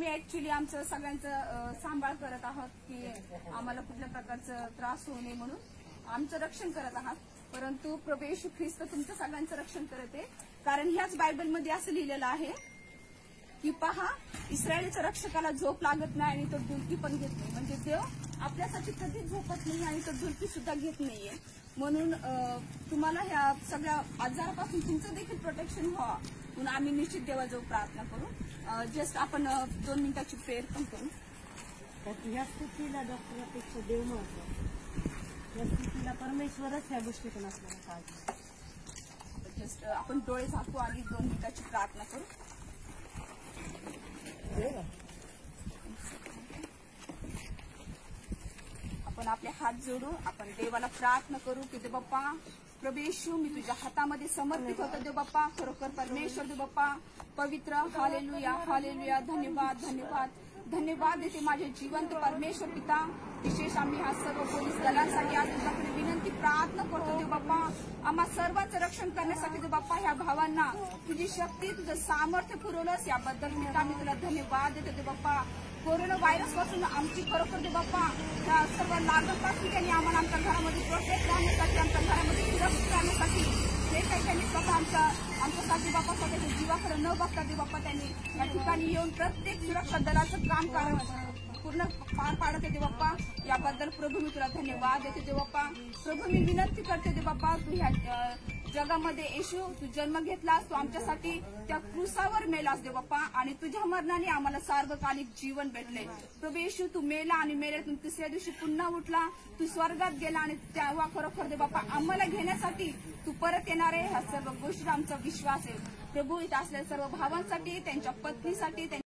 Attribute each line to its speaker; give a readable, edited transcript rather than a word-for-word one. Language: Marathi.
Speaker 1: तुम्ही ऍक्च्युली आमचं सगळ्यांचं सांभाळ करत आहात की आम्हाला कुठल्या प्रकारचा त्रास होऊ नये म्हणून आमचं रक्षण करत आहात. परंतु प्रभू येशू ख्रिस्त तुमचं सगळ्यांचं रक्षण करत आहे. कारण ह्याच बायबलमध्ये असं लिहिलेलं आहे की पहा, इस्रायलच्या रक्षकाला झोप लागत नाही आणि तो डुलकी पण घेत नाही. म्हणजे देव आपल्यासाठी कधीच झोपत नाही आणि तो डुलकी सुद्धा घेत नाहीये. म्हणून तुम्हाला ह्या सगळ्या आजारापासून तुमचं देखील प्रोटेक्शन व्हावं म्हणून आम्ही निश्चित देवाजवळ प्रार्थना करू. जस्ट आपण 2 मिनिटाची प्रेयर पण करू.
Speaker 2: या स्थितीला डॉक्टरपेक्षा देव महत्व, या स्थितीला परमेश्वरच ह्या गोष्टीतून असल्याला काळजी.
Speaker 1: जस्ट आपण डोळे झाकू आणि 2 मिनिटाची प्रार्थना करू. आपण आपले हात जोडू, आपण देवाला प्रार्थना करू की देव बाप्पा, प्रभू येशू मी तुझ्या हातामध्ये समर्पित होतो देव बाप्पा. खरोखर परमेश्वर देव बाप्पा पवित्र, हालेलुया हालेलुया. धन्यवाद धन्यवाद धन्यवाद देते माझे जिवंत परमेश्वर पिता. विशेष आम्ही हा सर्व पोलीस दलांसाठी आज तुझ्याकडे विनंती प्रार्थना करतो देव बाप्पा. आम्हा सर्वांचं रक्षण करण्यासाठी देव बाप्पा ह्या भावांना तुझी शक्ती तुझं सामर्थ्य पुरवलंस याबद्दल मी तुला धन्यवाद देते देव बाप्पा. कोरोना व्हायरस पासून आमची खरोखर देव बाप्पा त्या सर्व लागणपासून त्यांनी आम्हाला आमच्या घरामध्ये प्रोटेक्ट राहण्यासाठी, आमच्या घरामध्ये सुरक्षित राहण्यासाठी जे काही त्यांनी स्वतः आमच्यासाठी बाप्पा स्वतःच्या जीवाकडे न बघता देव बाप्पा त्यांनी या ठिकाणी येऊन प्रत्येक सुरक्षा दलाचं काम पूर्ण पार पाडत देव बाप्पा. याबद्दल प्रभू मी तुला धन्यवाद देते देव बाप्पा. प्रभू मी विनंती करते देव बाप्पा, तू ह्या जगामध्ये येशू तू जन्म घेतलास, तू आमच्यासाठी त्या क्रूसावर मेलास देव बाप्पा आणि तुझ्या मरणाने आम्हाला सार्वकालिक जीवन भेटले. प्रभू येशू तू मेला आणि मेल्यातून 3ऱ्या दिवशी पुन्हा उठला, तू स्वर्गात गेला आणि तेव्हा खरोखर देव बाप्पा आम्हाला घेण्यासाठी तू परत येणार आहे. ह्या सर्व गोष्टी आमचा विश्वास आहे. प्रभू इथं असलेल्या सर्व भावांसाठी, त्यांच्या पत्नीसाठी,